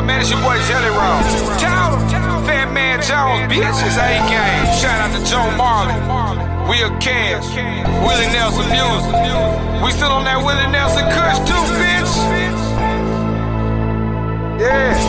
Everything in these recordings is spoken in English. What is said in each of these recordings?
man? It's your boy Jelly Roll. Tell him, Fat Man Jones, bitch. It's A-Game. Shout out to Joe Marley, Will Cash, Willie Nelson Music. We still on that Willie Nelson Kush too, bitch. Yeah.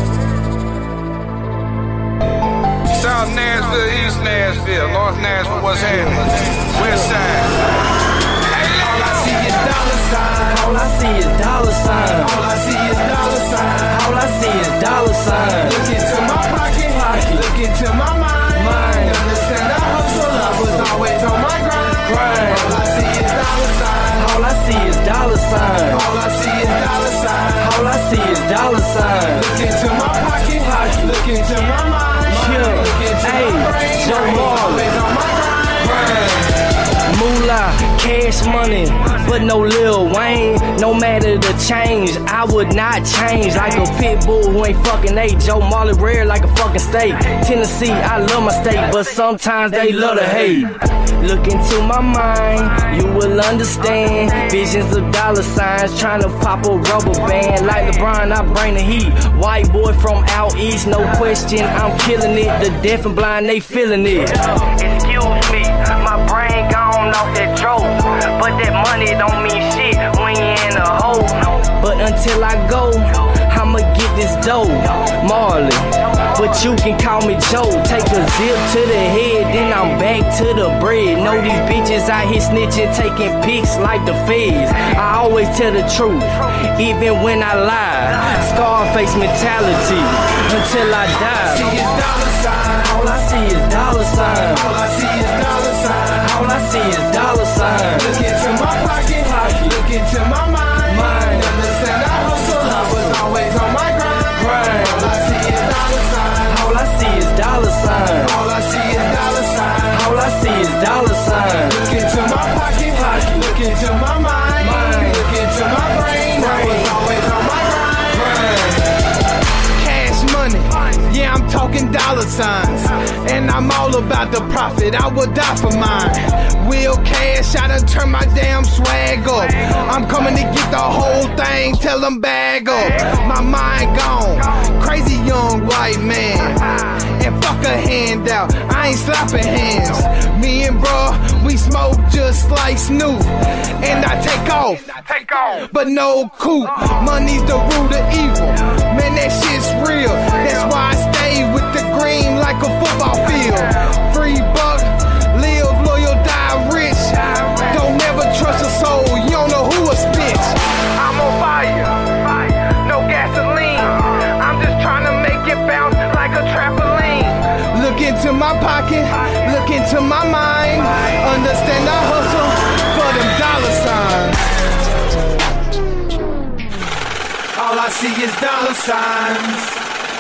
South Nashville, East Nashville, North Nashville, what's happening? West side. All I see is dollar sign. All I see is dollar sign. All I see is dollar sign. All I see is dollar sign. Look into my pocket. Look into my mind. Understand I hustle. I was always on my grind. All I see is dollar sign. All I see is dollar sign. All I see is dollar sign. All I see is dollar sign. Look into my pocket. Look into my mind. Look into my brain. Joe Marley. Always on my grind. Moolah, cash money, but no Lil Wayne. No matter the change, I would not change. Like a pit bull who ain't fucking ate. Joe Marley rare like a fucking steak. Tennessee, I love my state, but sometimes they love to hate. Look into my mind, you will understand. Visions of dollar signs, trying to pop a rubber band. Like LeBron, I bring the heat. White boy from out east, no question, I'm killing it. The deaf and blind, they feeling it. Excuse me, my brain gone off that dope, but that money don't mean shit when you in a hole. But until I go, I'ma get this dough, Marley. But you can call me Joe. Take a zip to the head, then I'm back to the bread. Know these bitches out here snitching, taking pics like the feds. I always tell the truth, even when I lie. Scarface mentality until I die. All I see is dollar sign. All I see is dollar sign. All I see is dollar sign. Look into my pocket. Look into my mind. Understand I hustle. I was always on my grind. All I see is dollar sign. All I see is dollar sign. All I see is dollar sign. All I see is dollar sign. Look into my pocket. Look into my mind. Look into my brain. I was always on my grind. Cash money. Yeah, I'm talking dollar signs. And I'm all about the profit, I would die for mine. Will Cash, I done turn my damn swag up. I'm coming to get the whole thing, tell them bag up. My mind gone, crazy young white man. And fuck a handout, I ain't slapping hands. Me and bruh, we smoke just like Snoop. And I take off, but no coupe. Money's the root of evil, man that shit's real. That's why I stay with the green like a football field. Free buck, live loyal, die rich. Don't never trust a soul, you don't know who a bitch. I'm on fire, no gasoline. I'm just trying to make it bounce like a trampoline. Look into my pocket, look into my mind. Understand I hustle for them dollar signs. All I see is dollar signs.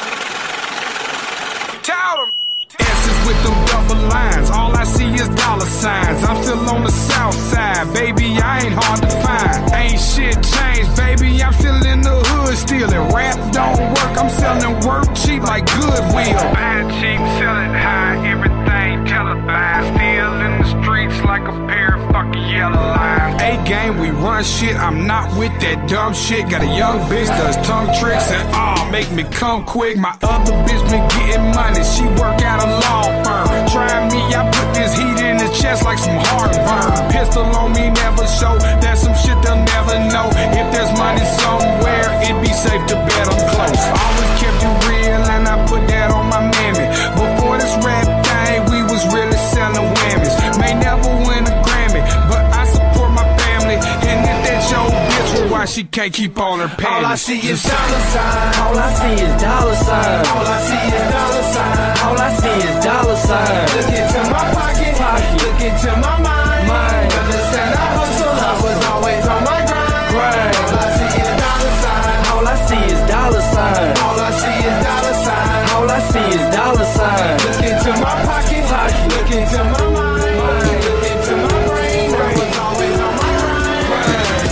Tell them. S's with them double lines. All I see is dollar signs. I'm still on the south side, baby. I ain't hard to find. Ain't shit changed, baby. I'm still in the hood, stealing. Rap don't work. I'm selling work cheap like Goodwill. Buying cheap, selling high. Everything televised. Still in the streets like a pair of fucking yellow lines. A-Game, we run shit. I'm not with that dumb shit. Got a young bitch does tongue tricks and make me come quick. My other bitch been getting money. She work out a law firm. Try me, I put this heat in the chest like some heartburn. Pistol on me, never show. That's some shit they'll never know. If there's money somewhere, it'd be safe to bet I'm close. Always kept it real and I put that on my mammy. Before this rap thing, we was really selling whammies. May never win a Grammy, but I support my family. And if that's your bitch, well, why she can't keep on her panties? All I see is dollar sign. All I see is dollar sign. All I see is dollar sign. All I see is dollar sign. Look into my pocket. Look into my mind. Understand I hustle. I was always on my grind. All I see is dollar sign. All I see is dollar sign. All I see is dollar sign. All I see is dollar sign. Look into my pocket. Look into my mind. Look into my brain. I was always on my grind.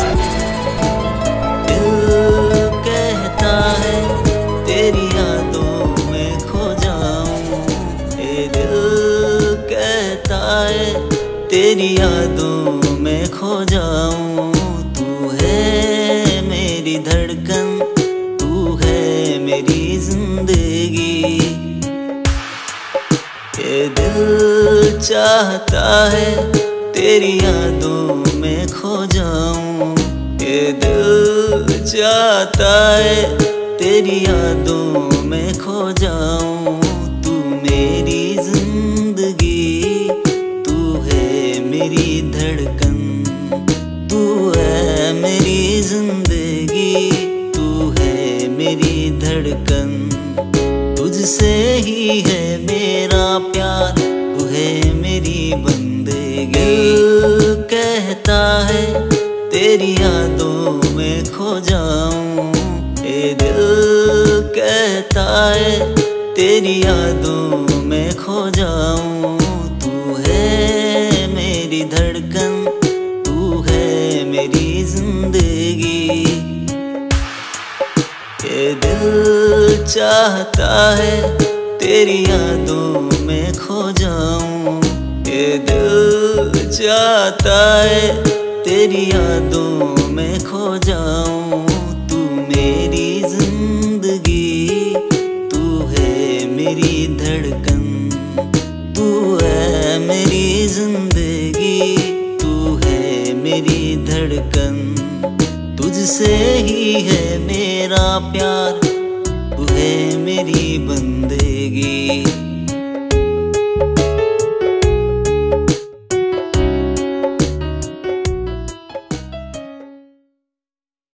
दिल कहता है तेरी यादों में खो जाऊं. ये दिल कहता है तेरी यादों में खो जाऊं. तू है मेरी धड़कन, तू है मेरी जिंदगी। ये दिल चाहता है तेरी यादों में खो जाऊं। ये दिल चाहता है तेरी यादों में खो जाऊं। तू मेरी जिंदगी, तू है मेरी धड़कन, तू है मेरी जिंदगी, तू है मेरी धड़कन। तुझसे ही है मेरा प्यार, तू है मेरी बंदगी। दिल कहता है तेरी यादों में खो जाऊं। ये दिल कहता है तेरी यादों में खो जाऊं। तू है मेरी धड़कन, तू है मेरी जिंदगी। ये दिल चाहता है तेरी यादों में खो जाऊं। ये दिल चाहता है तेरी यादों में खो जाऊं। तू मेरी जिंदगी, तू है मेरी धड़कन, तू है मेरी जिंदगी, तू है मेरी धड़कन। तुझसे ही है मेरा प्यार, तू है मेरी बंदगी।